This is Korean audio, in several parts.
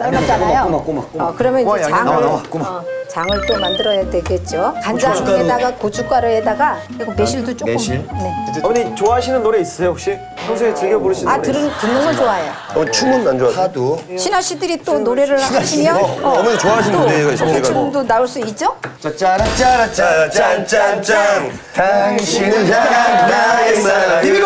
삶았잖아요. 꼬막. 그러면 이제 장을 꼬막. 장을 또 만들어야 되겠죠. 간장에다가 고춧가루에다가 그리고 매실도 조금. 매실? 네. 어머니 좋아하시는 노래 있으세요 혹시? 평소에 즐겨 부르시는 노래? 듣는 건 좋아해요. 춤은 안 좋아하세요? 파도. 신하 씨들이 또 노래를 하시면 어머니 좋아하시는 노래가 있어요. 춤도 나올 수 있죠? 짜라짜라짜 짠짠짠 당신은 나의 사랑 비비고!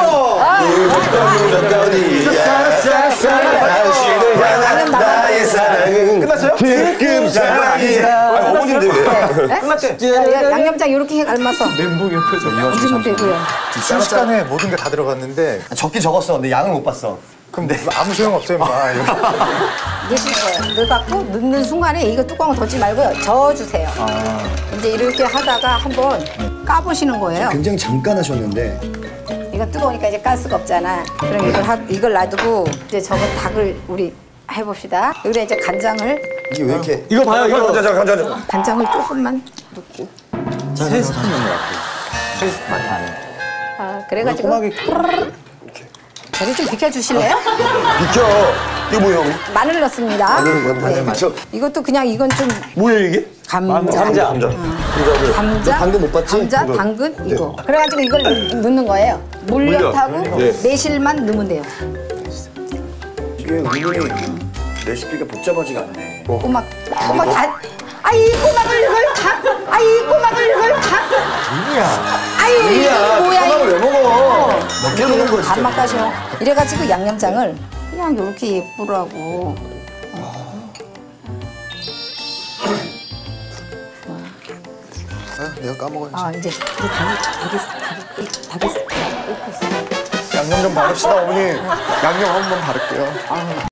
당신을 향한 나의 사랑은 끝났어요? 특급 사랑이야. 어머님들 왜? 끝났대. 양념장 이렇게 해 삶아서 멘붕 옆에서. 드시면 되고요. 순식간에 모든 게 다 들어갔는데 적긴 적었어. 근데 양을 못 봤어. 그럼 아무 소용없어요, 마. 넣으실 거예요. 넣어갖고 넣는 순간에 이거 뚜껑을 덮지 말고요. 저어주세요. 이제 이렇게 하다가 한번 까보시는 거예요. 굉장히 잠깐 하셨는데. 이거 뜨거우니까 이제 가스가 없잖아. 그럼 이걸 놔두고 이제 저거 닭을 우리 해봅시다. 여기다 이제 간장을 이게 왜 이렇게. 이거 봐요 이거. 잠깐. 간장을 조금만 넣고. 세 스푼 넣는 것 같아. 세 스푼 반에. 그래가지고 꼬막이 저리 좀 비켜주실래요? 비켜. 이거 뭐야, 어머니? 마늘 넣습니다. 마늘 비켜. 이것도 그냥 이건 좀 뭐예요, 이게? 감자. 감자. 당근 못 봤지? 감자, 당근 이거. 그래가지고 이걸 넣는 거예요. 물엿하고 매실만 넣으면 돼요. 이게 은근히 레시피가 복잡하지가 않네. 꼬막 다. 이 꼬막을 이걸 다. 이 꼬막을 이걸 다. 이게 뭐야 이거. 왜 먹어? 몇 개 넣는 거지? 밥맛 가셔. 이래가지고 양념장을 그냥 이렇게 예쁘라고. 내가 까먹었지. 이제 닭이 양념 좀 바릅시다, 어머니. 양념 한번 바를게요.